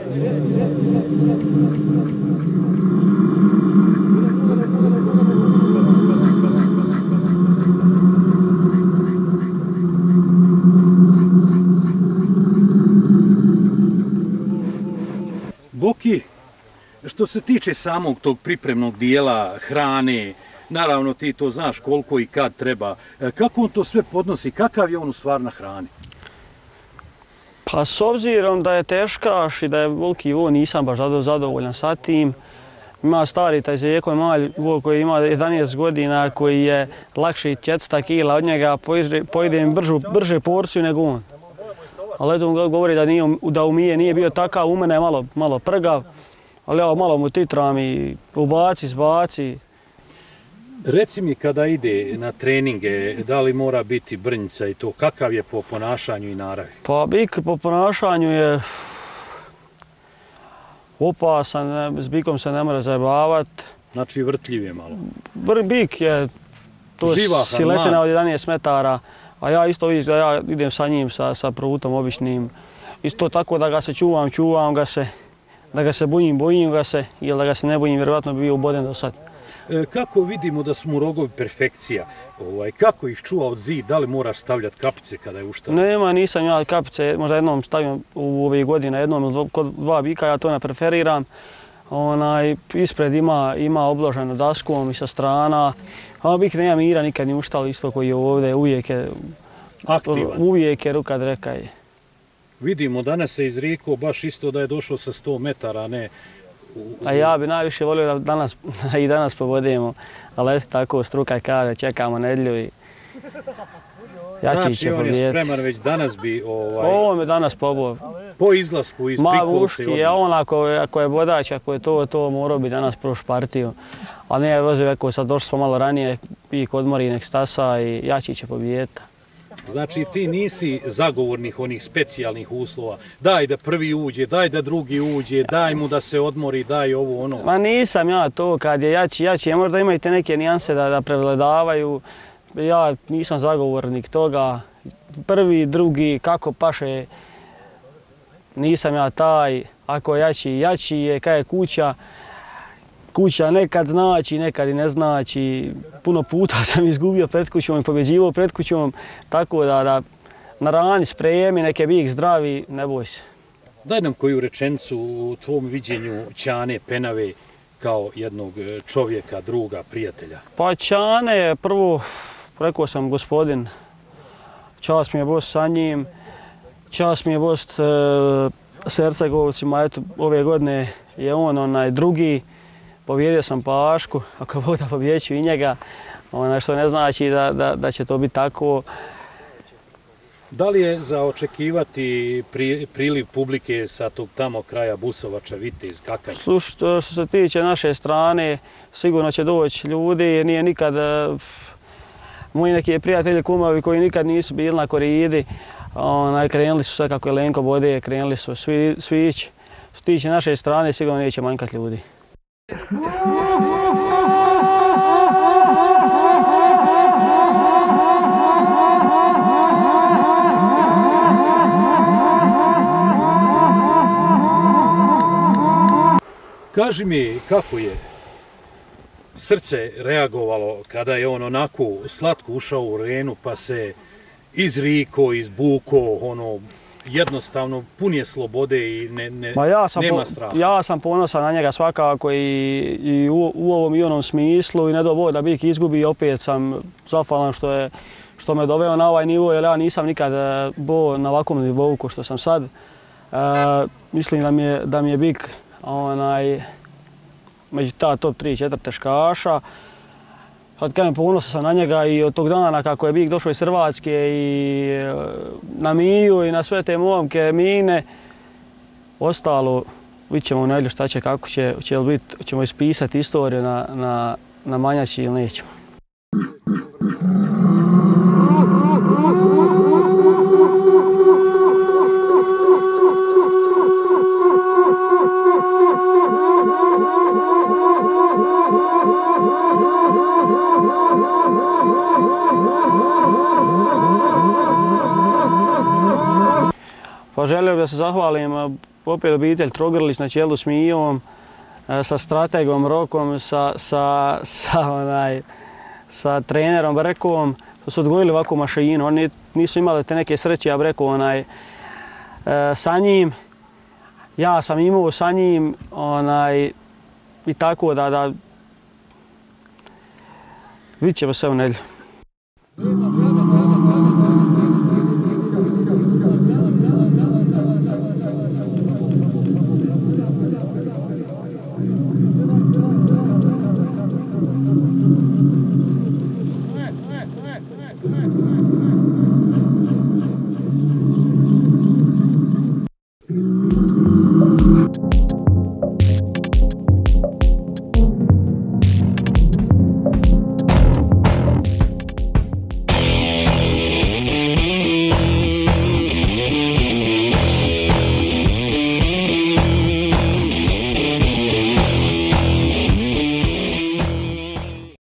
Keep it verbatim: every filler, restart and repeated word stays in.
Boki, što se tiče samog tog pripremnog dijela, hrane, naravno ti to znaš koliko i kad treba, kako on to sve podnosi, kakav je on u stvar na hrani? Pa s obzirom da je teškaš i da je veliki vo, nisam baš zadovoljan sa tim. Ima stari taj Zeko Malj vo koji ima jedanaest godina, koji je lakši četiristo kila od njega, pojedem brže porciju nego on. Ali eto on govori da, nije, da umije, nije bio takav, u mene je malo, malo prgav, ali ja malo mu titram i ubaci, zbaci. Reci mi kada ide na treninge, da li mora biti brnjica i to, kakav je po ponašanju i naravi? Pa bik po ponašanju je opasan, s bikom se ne mora zajebavati. Znači vrtljiv je malo? Bik je, to je siletina od jedanaest metara, a ja isto vidim da ja idem sa njim, sa, sa prutom običnim. Isto tako da ga se čuvam, čuvam ga se, da ga se bojim, bojim ga se, ili da ga se ne bojim, vjerovatno bi bio uboden do sad. E, kako vidimo da su mu rogovi perfekcija? Ovaj, kako ih čuva od zid? Da li moraš stavljati kapice kada je uštava? Nema, nisam ja kapice, možda jednom stavim u ove godine, jednom ili kod dva bika, ja to ne preferiram. Onaj, ispred ima, ima obloženo daskom i sa strana, a bik nema mira, nikad ni uštal isto koji je ovdje, uvijek je aktivan. Uvijek je ruka dreka je. Vidimo, danas se izrekao baš isto da je došao sa sto metara, ne... A ja bi najviše volio da danas, i danas pobodimo, ali eto tako struka kaže, čekamo nedjelju i jači će pobijeti. Znači on je spreman već danas bi... Ovaj... Ovo me danas pobio. Po izlasku iz Bikovce? Ma uški, je on ako, ako je bodač, ako je to, to morao bi danas proš partiju. A ne, vozio ako sad došli smo malo ranije, pik odmori, nek stasa i jači će pobijeti. Znači ti nisi zagovornih onih specijalnih uslova, daj da prvi uđe, daj da drugi uđe, daj mu da se odmori, daj ovo ono. Ma nisam ja to, kad je jači, jači, možda imaju te neke nijanse da, da prevladavaju. Ja nisam zagovornik toga, prvi, drugi, kako paše, nisam ja taj, ako je jači, jači je, kad je kuća. Kuća nekad znači, nekad i ne znači. Puno puta sam izgubio pred kućom i pobjeđivao pred kućom, tako da, da na rani spremi, neke bih zdravi, ne boj se. Daj nam koju rečenicu u tvom viđenju Ćane Penave kao jednog čovjeka, druga, prijatelja. Pa Ćane je prvo, rekao sam gospodin, čast mi je bost sa njim, čast mi je bost e, s Hercegovcima, eto ove godine je on onaj drugi. Pobjedio sam Pašku, ako Bog da pobjeću i njega, ono što ne znači da, da, da će to biti tako. Da li je za očekivati pri, priliv publike sa tog tamo kraja Busovača, Vitez, Kakanj? Sluš, što se tiče naše strane, sigurno će doći ljudi, nije nikad... Moji neki prijatelji, kumovi koji nikad nisu bili na koridi, onaj, krenuli su sve kako je Lenko Bode, krenuli su svi, svi ići. Što se tiče naše strane, sigurno neće manjkati ljudi. Kaži mi kako je srce reagovalo kada je on onako slatko ušao u arenu pa se izriko, izbuko, ono, jednostavno pun je slobode i ne, ne, ja sam nema po, straha. Ja sam ponosan na njega svakako i, i u, u ovom i onom smislu i ne do Bog da Bik izgubi, opet sam zahvalan što, je, što me doveo na ovaj nivo jer ja nisam nikad bo na ovakvom nivou ko što sam sad. E, mislim da mi je, da mi je Bik onaj, među ta top tri četiri teškaša. Sad kažem, ponosan sam na njega i od tog dana kako je Bik došao iz Hrvatske i na Miju i na sve te momke, Mine, ostalo vidit ćemo u nedjelju šta će, kako će, će li biti, ćemo ispisati istoriju na, na, na Manjači ili nećemo. Pa želio bih da se zahvalim opet obitelj Trogrlić na čelu s Mijom, sa strategom Rokom, sa, sa, sa, onaj, sa trenerom Brekom, što su odgojili ovakvu mašinu. Oni nisu imali te neke sreće, ja bih rekao, onaj, sa njim. Ja sam imao sa njim onaj, i tako da, da vidit ćemo se u nedjelju.